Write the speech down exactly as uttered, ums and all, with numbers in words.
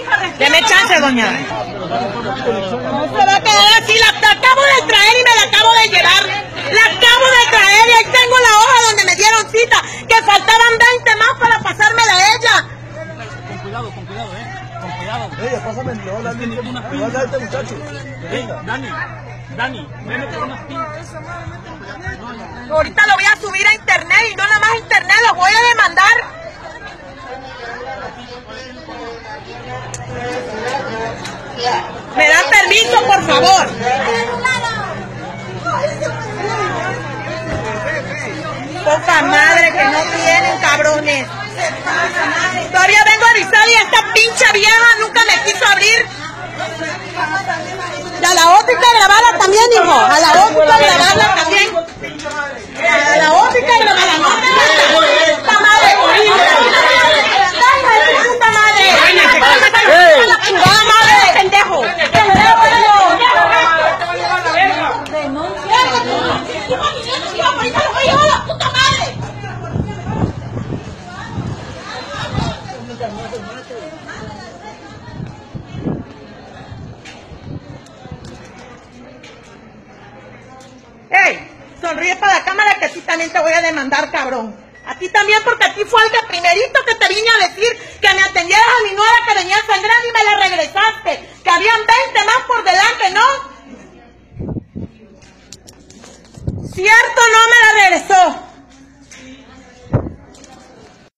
Deme chance, doña. No se va a quedar así, la, la acabo de traer y me la acabo de llevar. La acabo de traer y ahí tengo la hoja donde me dieron cita, que faltaban veinte más para pasármela a ella. Con cuidado, con cuidado, eh. Con cuidado. Ella, pásame, le voy a dar le voy a dar a este muchacho. Venga. Dani, Dani, ven con unas pinzas. Ahorita lo voy a subir a internet y no nada más a internet, los voy a demandar. ¿Me dan permiso, por favor? Poca madre que no tienen, cabrones. Todavía vengo a avisar y esta pinche vieja nunca me quiso abrir. Y a la otra hay que grabarla también, hijo. A la otra hay que grabarla también. A la otra hay que grabarla. No me mata. ¡Puta madre! ¡Puta madre! ¡La chingada madre, pendejo! ¡Ey! Sonríe para la cámara que a ti también te voy a demandar, cabrón. A ti también, porque a ti fue el que primerito que te vine a decir que me atendieras a mi nuera que venía sangrando y me la regresaste.